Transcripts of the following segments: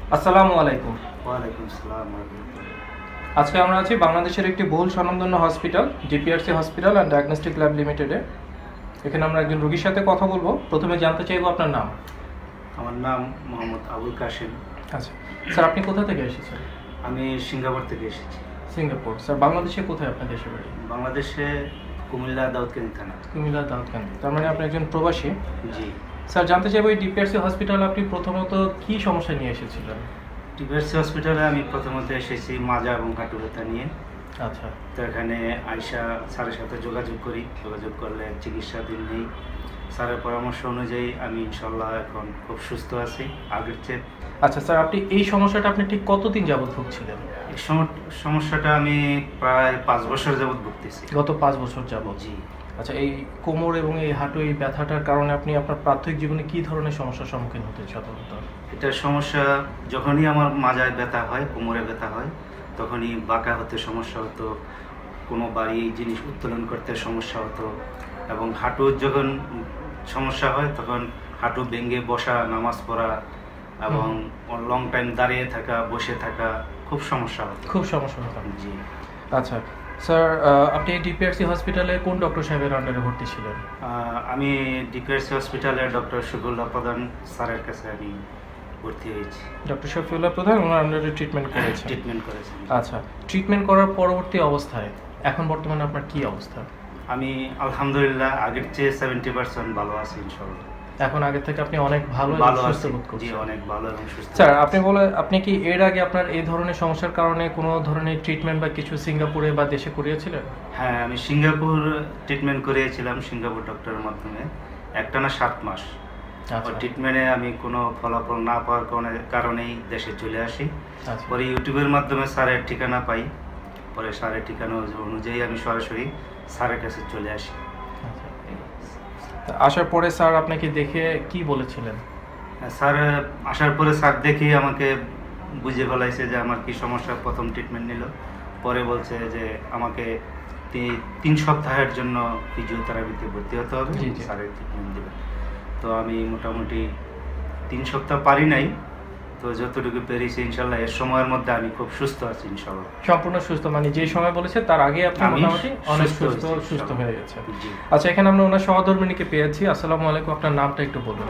আসসালামু আলাইকুম। ওয়ালাইকুম আসসালাম। আজকে আমরা আছি বাংলাদেশের একটি বহুল স্বনামধন্য hospital DPRC hospital and diagnostic lab লিমিটেডে। এখানে আমরা একজন রোগীর সাথে কথা বলবো। প্রথমে জানতে চাইবো আপনার নাম। আমার নাম মোহাম্মদ আবুল কাশেম। আচ্ছা স্যার, আপনি কোথা থেকে এসেছেন? আমি সিঙ্গাপুর থেকে এসেছি। সিঙ্গাপুর। স্যার বাংলাদেশে কোথায় আপনার দেশের বাড়ি? বাংলাদেশে কুমিল্লা দাউদকান্দি থানা। কুমিল্লা দাউদকান্দি। তার মানে আপনি একজন প্রবাসী। জি স্যার, জানতে চাইবো এই ডিপিআরসি হসপিটাল আপনি প্রথমত কি সমস্যা নিয়ে এসেছিলেন? ডিপিআরসি হসপিটালে আমি প্রথমত এসেছি মাজা এবং হাঁটু ব্যথা নিয়ে। আচ্ছা। তো এখানে আয়শা স্যারের সাথে যোগাযোগ করলে চিকিৎসাধীন নেই। স্যারের পরামর্শ অনুযায়ী আমি ইনশাল্লাহ এখন খুব সুস্থ আছি আগের চেয়ে। আচ্ছা স্যার, আপনি এই সমস্যাটা আপনি ঠিক কতদিন যাবত ভুগছিলেন? এই সমস্যাটা আমি প্রায় 5 বছর যাবত ভুগতেছি। গত 5 বছর যাবত? জি। আচ্ছা, এই কোমর এবং এই হাঁটু এই ব্যথাটার কারণে আপনি আপনার প্রাথমিক জীবনে কি ধরনের সমস্যার সম্মুখীন হতেন সাধারণত? এটার সমস্যা যখনই আমার মাজায় ব্যথা হয়, কোমরে ব্যথা হয়, তখনই বাঁকা হতে সমস্যা হতো, কোনো বাড়ি জিনিস উত্তোলন করতে সমস্যা হতো, এবং হাঁটুর যখন সমস্যা হয় তখন হাঁটু ভেঙে বসা, নামাজ পড়া এবং লং টাইম দাঁড়িয়ে থাকা, বসে থাকা খুব সমস্যা হতো। খুব সমস্যা হতো? জি। আচ্ছা স্যার, আপনি ডিপিআরসি হসপিটালে কোন ডক্টর সাহেবের আন্ডারে ভর্তি ছিলেন? আমি ডিপিআরসি হসপিটালে ডক্টর শফিউল্লাহ প্রধান স্যারের কাছে আমি ভর্তি হয়েছি। ডক্টর শফিউল্লাহ প্রধান ওনার আন্ডারে ট্রিটমেন্ট করেছেন? ট্রিটমেন্ট করেছেন। আচ্ছা, ট্রিটমেন্ট করার পরবর্তী অবস্থায় এখন বর্তমানে আপনার কি অবস্থা? আমি আলহামদুলিল্লাহ আগের চেয়ে 70% ভালো আছি ইনশাআল্লাহ। এখন আগের থেকে আপনি অনেক ভালো সুস্থ বোধ করছেন? জি, অনেক ভালো এবং সুস্থ। স্যার, আপনি কি এর আগে আপনার এই ধরনের সমস্যার কারণে কোনো ধরনের ট্রিটমেন্ট বা কিছু সিঙ্গাপুরে বা দেশে করিয়েছিলেন? হ্যাঁ, আমি সিঙ্গাপুর ট্রিটমেন্ট করিয়েছিলাম সিঙ্গাপুর ডক্টরের মাধ্যমে একটানা 7 মাস। ট্রিটমেন্টে আমি কোনো ফলাফল না পাওয়ার কারণেই দেশে চলে আসি। পরে ইউটিউবের মাধ্যমে স্যারের ঠিকানা পাই। পরে স্যারের ঠিকানা অনুযায়ী আমি সরাসরি স্যারের কাছে চলে আসি। আসার পরে স্যার আপনাকে দেখে কি বলেছিলেন? স্যার আসার পরে স্যার দেখে আমাকে বুঝে ফেলাইছে যে আমার কি সমস্যা। প্রথম ট্রিটমেন্ট নিল, পরে বলছে যে আমাকে 3 সপ্তাহের জন্য ফিজিওথেরাপিতে ভর্তি হতে হবে, স্যারের ট্রিটমেন্ট দেবে। তো আমি মোটামুটি 3 সপ্তাহ পারি নাই, তো যতটুকু পেরেছি ইনশাল্লাহ এর সময়ের মধ্যে আমি খুব সুস্থ আছি ইনশাল্লাহ। সম্পূর্ণ সুস্থ? মানে যে সময় বলেছে তার আগে আপনি মোটামুটি অনেক সুস্থ হয়ে গেছেন? আচ্ছা, এখানে আমরা ওনার সহধর্মিণীকে পেয়েছি। আসসালামু আলাইকুম, আপনার নামটা একটু বলুন।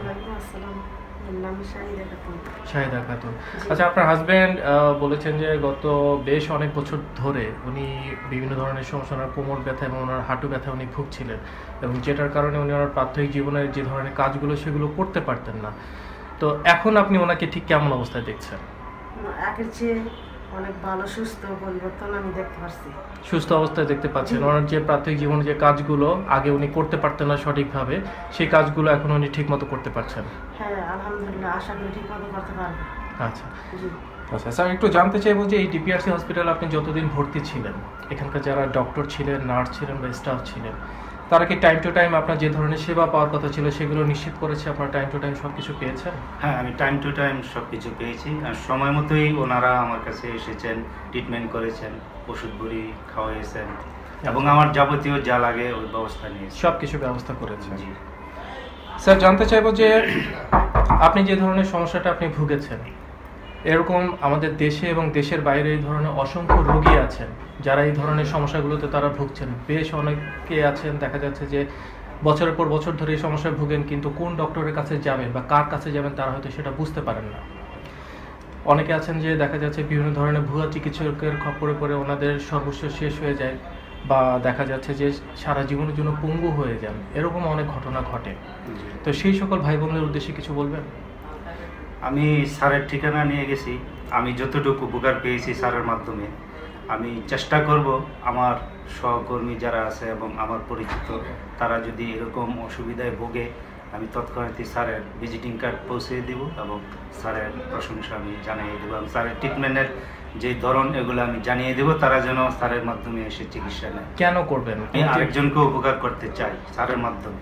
শাহিদা খাতুন। আচ্ছা, আপনার হাজবেন্ড বলেছেন যে গত বেশ অনেক বছর ধরে উনি বিভিন্ন ধরনের সমস্যা, ওনার কোমর ব্যথা এবং ওনার হাঁটু ব্যথা উনি ভুগছিলেন, এবং যেটার কারণে উনি ওনার প্রাথমিক জীবনের যে ধরনের কাজগুলো সেগুলো করতে পারতেন না। তো এখন আপনি ওনাকে ঠিক কেমন অবস্থায় দেখছেন? আগের চেয়ে অনেক ভালো সুস্থ পরিবর্তন আমি দেখতে পাচ্ছি। সুস্থ অবস্থায় দেখতে পাচ্ছেন? ওনার যে প্রাথমিক জীবনে যে কাজগুলো আগে উনি করতে পারতেন না সঠিকভাবে, সেই কাজগুলো এখন উনি ঠিকমতো করতে পারছেন? হ্যাঁ, আলহামদুলিল্লাহ, আশা করি ঠিকমতো করতে পারবেন। আচ্ছা আচ্ছা স্যার, একটু জানতে চাইবো যে এই ডিপিআরসি হসপিটালে আপনি যতদিন ভর্তি ছিলেন, এখানকার যারা ডক্টর ছিলেন, নার্স ছিলেন বা স্টাফ ছিলেন, তারা কি টাইম টু টাইম আপনার যে ধরনের সেবা পাওয়ার কথা ছিল সেগুলো নিশ্চিত করেছে? আপনার টাইম টু টাইম সব কিছু পেয়েছেন? হ্যাঁ, আমি টাইম টু টাইম সব কিছু পেয়েছি, আর সময় মতোই ওনারা আমার কাছে এসেছেন, ট্রিটমেন্ট করেছেন, ওষুধ বড়ি খাওয়াইয়েছেন, এবং আমার যাবতীয় যা লাগে ওই ব্যবস্থা নিয়েছি। সব কিছু ব্যবস্থা করেছেন? জি স্যার, জানতে চাইবো যে আপনি যে ধরনের সমস্যাটা আপনি ভুগেছেন, এরকম আমাদের দেশে এবং দেশের বাইরে এই ধরনের অসংখ্য রোগী আছেন যারা এই ধরনের সমস্যাগুলোতে তারা ভুগছেন। বেশ অনেকে আছেন, দেখা যাচ্ছে যে বছরের পর বছর ধরে এই সমস্যায় ভুগেন, কিন্তু কোন ডক্টরের কাছে যাবেন বা কার কাছে যাবেন তারা হয়তো সেটা বুঝতে পারেন না। অনেকে আছেন যে দেখা যাচ্ছে বিভিন্ন ধরনের ভুয়া চিকিৎসকের খপ্পরে পড়ে ওনাদের সর্বস্ব শেষ হয়ে যায়, বা দেখা যাচ্ছে যে সারা জীবনের জন্য পঙ্গু হয়ে যান, এরকম অনেক ঘটনা ঘটে। তো সেই সকল ভাই বোনদের উদ্দেশ্যে কিছু বলবেন? আমি স্যারের ঠিকানা নিয়ে গেছি, আমি যতটুকু উপকার পেয়েছি স্যারের মাধ্যমে, আমি চেষ্টা করব আমার সহকর্মী যারা আছে এবং আমার পরিচিত তারা যদি এরকম অসুবিধায় ভোগে, আমি তৎক্ষণাৎ স্যারের ভিজিটিং কার্ড পৌঁছে দেব এবং স্যারের প্রশংসা আমি জানিয়ে দেবো, এবং স্যারের ট্রিটমেন্টের যে ধরন এগুলো আমি জানিয়ে দেবো, তারা যেন স্যারের মাধ্যমে এসে চিকিৎসা নেয়। কেন করবেন? আমি আরেকজনকে উপকার করতে চাই স্যারের মাধ্যমে।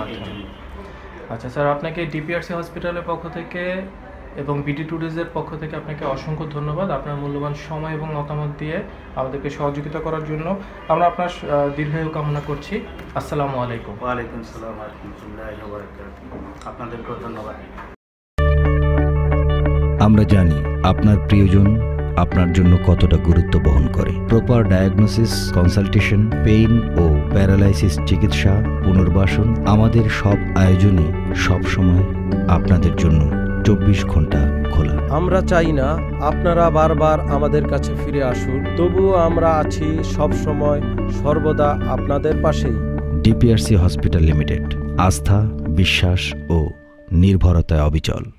আচ্ছা স্যার, আপনাকে ডিপিআরসি হসপিটালের পক্ষ থেকে এবং বিডি ট্যুরিজমের পক্ষ থেকে আপনাকে অসংখ্য ধন্যবাদ আপনার মূল্যবান সময় এবং মতামত দিয়ে আমাদেরকে সহযোগিতা করার জন্য। আমরা আপনার দীর্ঘায়ু কামনা করছি। আসসালামু আলাইকুম। ওয়ালাইকুম আসসালাম ওয়া রাহমাতুল্লাহি ওয়া বারাকাতুহু। আপনাদেরকেও ধন্যবাদ। আমরা জানি আপনার প্রিয়জন আপনার জন্য কতটা গুরুত্ব বহন করে। প্রপার ডায়াগনোসিস, কনসালটেশন, পেইন ও প্যারালাইসিস চিকিৎসা, পুনর্বাসন, আমাদের সব আয়োজনই সবসময় আপনাদের জন্য 24 ঘন্টা খোলা। আমরা চাই না আপনারা বারবার আমাদের কাছে ফিরে আসুন, তবুও আমরা আছি সব সময় সর্বদা আপনাদের পাশেই। ডিপিআরসি হসপিটাল লিমিটেড, আস্থা, বিশ্বাস ও নির্ভরতায় অবিচল।